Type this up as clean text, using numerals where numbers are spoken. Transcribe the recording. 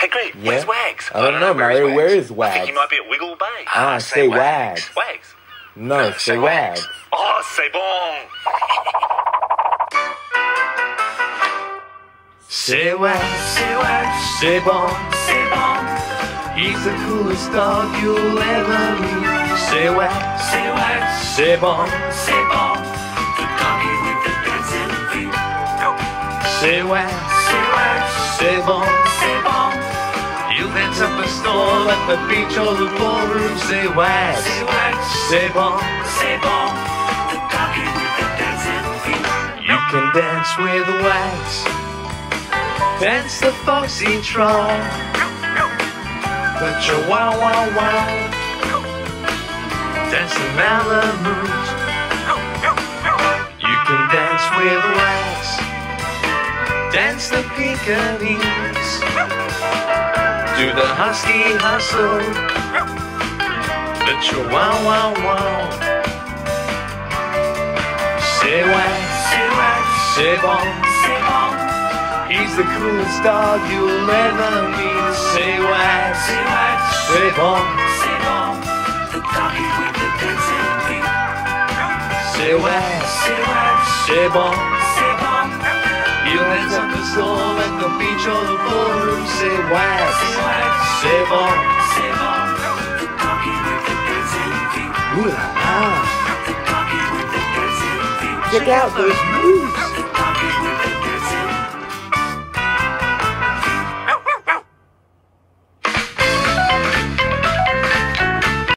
Hey, Greg, Yeah? where's Wags? I don't know, Mario. Where is Wags? I think he might be at Wiggle Bay. Say Wags. Wags. No, say Wags. Oh, c'est bon. C'est Wags, c'est bon, he's the coolest dog you'll ever meet. C'est Wags, c'est bon, the doggy with the dancing feet. C'est Wags, c'est bon, he'll dance up a storm at the beach or the ballroom. C'est Wags, c'est bon, the doggy with the dancing feet. You can dance with Wags. Dance the foxy trot, but your wow wow wow. Dance the Malamute. You can dance with Wags. Dance the Pekingese. Do the husky hustle. But your wow wow wow. C'est Wags, c'est bon. He's the coolest dog you'll ever meet. Say Wags, c'est bon, the doggy with the dancing feet. Say Wags, c'est bon, he'll dance up the storm at the beach or the ballroom. Say Wags, c'est bon, the doggy with the dancing feet. Ooh la la. The doggy with the dancing feet. Check out those moves.